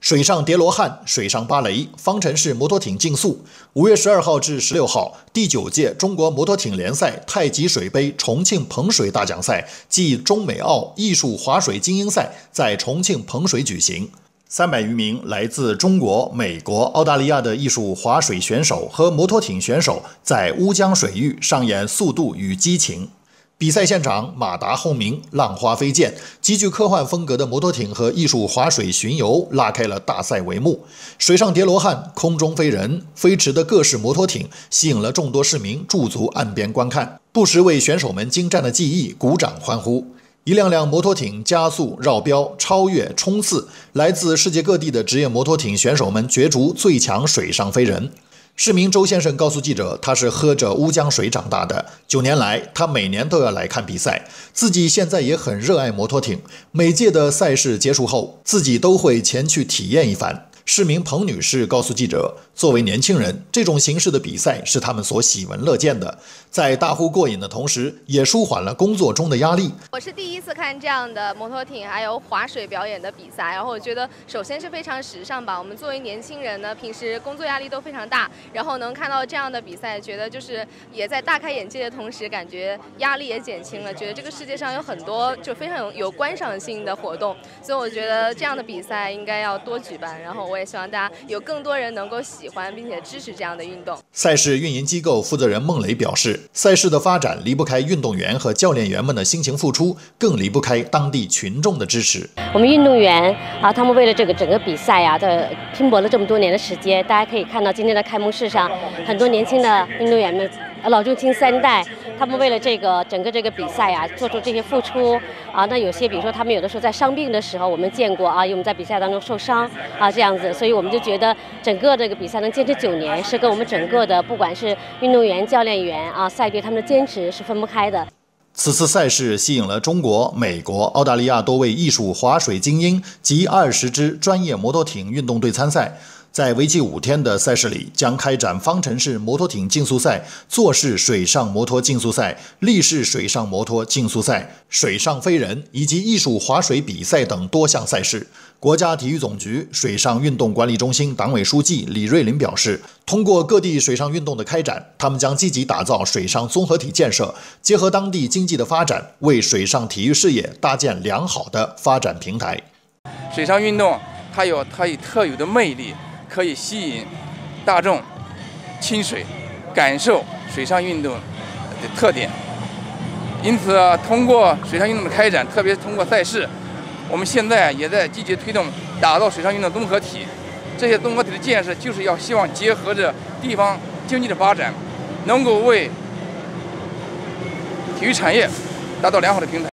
水上叠罗汉、水上芭蕾、方程式摩托艇竞速，5月12号至16号，第9届中国摩托艇联赛太极水杯重庆彭水大奖赛暨中美澳艺术划水精英赛在重庆彭水举行。300余名来自中国、美国、澳大利亚的艺术划水选手和摩托艇选手在乌江水域上演速度与激情。比赛现场，马达轰鸣，浪花飞溅，极具科幻风格的摩托艇和艺术划水巡游拉开了大赛帷幕。水上叠罗汉、空中飞人、飞驰的各式摩托艇吸引了众多市民驻足岸边观看，不时为选手们精湛的技艺鼓掌欢呼。一辆辆摩托艇加速、绕标、超越、冲刺，来自世界各地的职业摩托艇选手们角逐最强水上飞人。市民周先生告诉记者，他是喝着乌江水长大的，9年来他每年都要来看比赛，自己现在也很热爱摩托艇，每届的赛事结束后，自己都会前去体验一番。市民彭女士告诉记者，作为年轻人，这种形式的比赛是他们所喜闻乐见的，在大呼过瘾的同时，也舒缓了工作中的压力。 我是第一次看这样的摩托艇还有划水表演的比赛，然后我觉得首先是非常时尚吧。我们作为年轻人呢，平时工作压力都非常大，然后能看到这样的比赛，觉得就是也在大开眼界的同时，感觉压力也减轻了，觉得这个世界上有很多就非常有观赏性的活动，所以我觉得这样的比赛应该要多举办，然后我也希望大家有更多人能够喜欢并且支持这样的运动。 赛事运营机构负责人孟雷表示，赛事的发展离不开运动员和教练员们的辛勤付出，更离不开当地群众的支持。 我们运动员他们为了这个整个比赛拼搏了这么多年的时间，大家可以看到今天的开幕式上，很多年轻的运动员们，老中青三代，他们为了整个这个比赛做出这些付出那有些比如说他们有的时候在伤病的时候，我们见过因为我们在比赛当中受伤这样子，所以我们就觉得整个这个比赛能坚持9年，是跟我们整个的不管是运动员、教练员赛队他们的坚持是分不开的。 此次赛事吸引了中国、美国、澳大利亚多位艺术划水精英及20支专业摩托艇运动队参赛。在为期5天的赛事里，将开展方程式摩托艇竞速赛、坐式水上摩托竞速赛、立式水上摩托竞速赛、水上飞人以及艺术划水比赛等多项赛事。国家体育总局水上运动管理中心党委书记李瑞林表示，通过各地水上运动的开展，他们将积极打造水上综合体建设，结合当地经济的发展，为水上体育事业搭建良好的发展平台。 水上运动它有特有的魅力，可以吸引大众亲水，感受水上运动的特点。因此，通过水上运动的开展，特别是通过赛事，我们现在也在积极推动打造水上运动综合体。这些综合体的建设，就是要希望结合着地方经济的发展，能够为体育产业达到良好的平台。